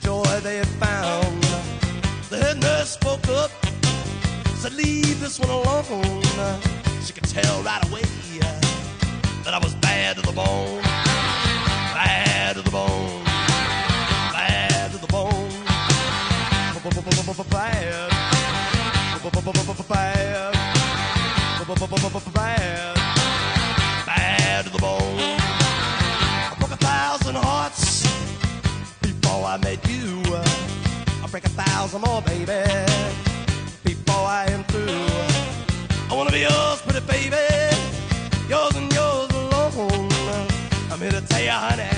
joy they had found. The head nurse spoke up, said, leave this one alone. She could tell right away that I was bad to the bone. Bad to the bone. Bad to the bone. Bad. Bad. Bad. Bad to the bone. I broke 1,000 hearts before I met you. I'll break 1,000 more, baby, before I am through. I wanna be yours, pretty baby, yours and yours alone. I'm here to tell you, honey,